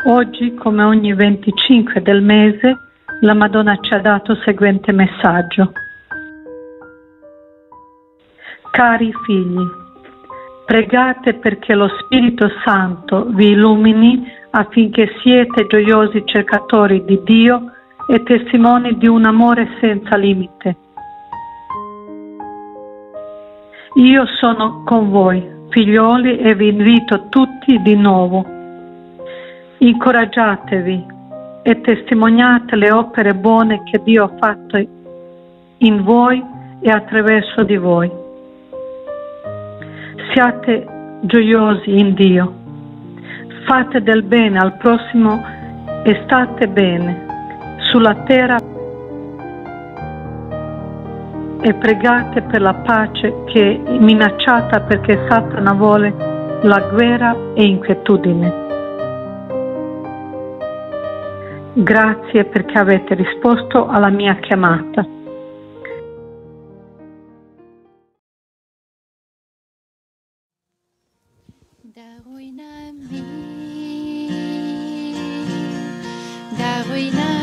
Oggi, come ogni 25 del mese, la Madonna ci ha dato il seguente messaggio. Cari figli, pregate perché lo Spirito Santo vi illumini affinché siete gioiosi cercatori di Dio e testimoni di un amore senza limite. Io sono con voi, figlioli, e vi invito tutti di nuovo. Incoraggiatevi e testimoniate le opere buone che Dio ha fatto in voi e attraverso di voi. Siate gioiosi in Dio. Fate del bene al prossimo e state bene sulla terra e pregate per la pace che è minacciata perché Satana vuole la guerra e inquietudine. Grazie perché avete risposto alla mia chiamata. Da ruina